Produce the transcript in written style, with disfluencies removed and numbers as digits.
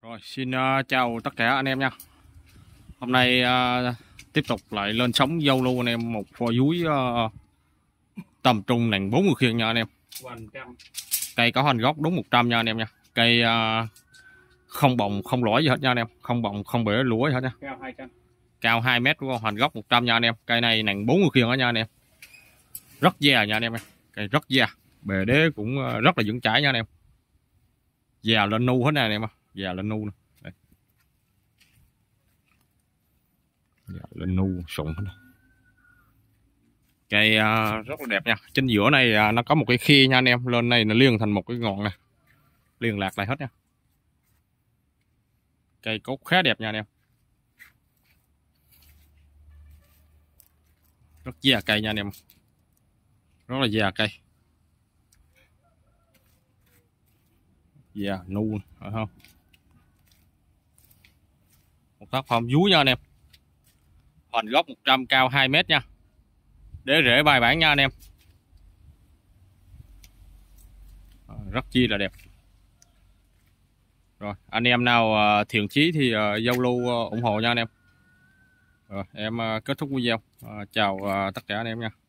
Rồi, xin chào tất cả anh em nha. Hôm nay tiếp tục lại lên sóng giao lưu anh em một pho dúi tầm trung nặng 40 khiên nha anh em. Cây có hoành gốc đúng 100 nha anh em nha. Cây không bồng không lõi gì hết nha anh em, không bồng không bể lúa gì hết nha. Cao 2 mét đúng không? Hoành gốc 100 nha anh em. Cây này nặng 40 khiên đó nha anh em. Rất già nha anh em. Cây rất già. Bề đế cũng rất là vững chãi nha anh em. Già lên nu hết nè anh em. Già lên nu nè. Dạ, lên nu sụng hết. Cây rất là đẹp nha. Trên giữa này nó có một cái khe nha anh em. Lên này nó liên thành một cái ngọn này, liên lạc lại hết nha. Cây cốt khá đẹp nha anh em. Rất già cây nha anh em. Rất là già cây. Già nu phải không? Một tác phẩm dúi nha anh em. Hoành gốc 100, cao 2 mét nha. Đế rễ bài bản nha anh em. Rất chi là đẹp. Rồi, anh em nào thiện chí thì giao lưu ủng hộ nha anh em. Rồi, em kết thúc video. Chào tất cả anh em nha.